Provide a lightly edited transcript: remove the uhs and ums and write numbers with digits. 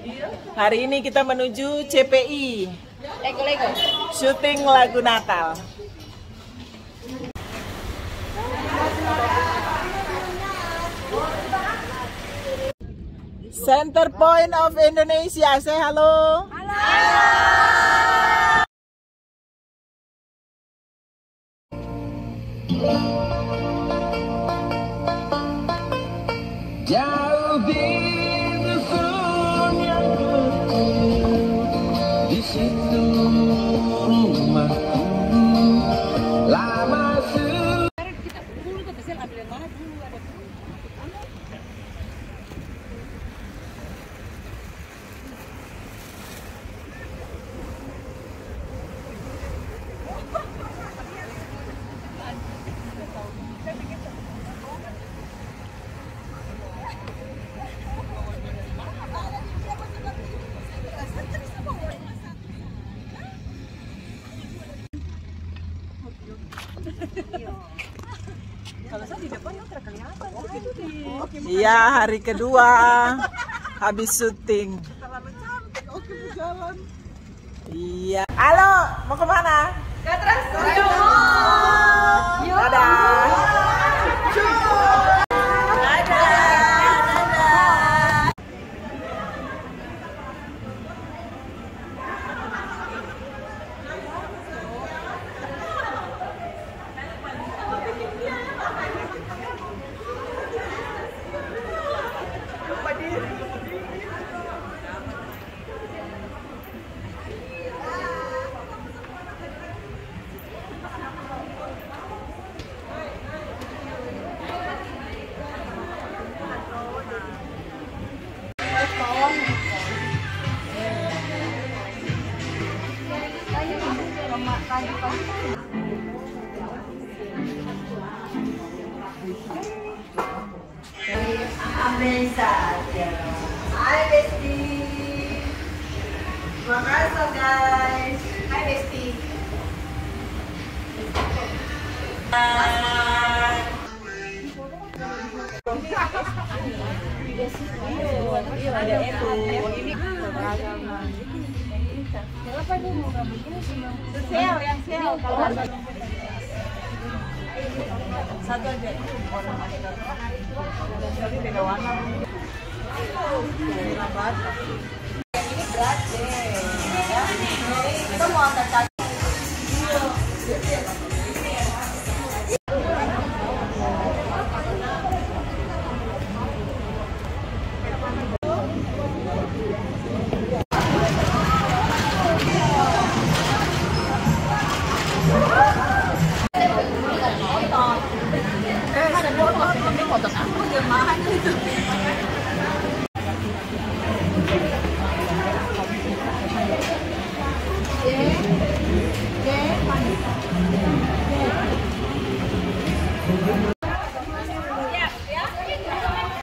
Hari ini kita menuju CPI. Lego. Syuting lagu Natal. Center Point of Indonesia. Say halo. Jauh di dusun yang kecil, di situ rumahku lama sudah. Kita dulu ke Besel ambil yang mana dulu ada. Kalau saya di depan yang terkelihatan. Iya, hari kedua habis syuting. Terlalu cantik, oke berjalan. Iya. Halo, mau kemana? Ke Trans Studio. Dadah. Ambil saja. Hai Besti. Makasih guys. Hai Besti. Yang sel kalau satu aja. Tapi beda warna. Ini berat deh. Kita mau angkat kaki. Foto aku jemaah itu.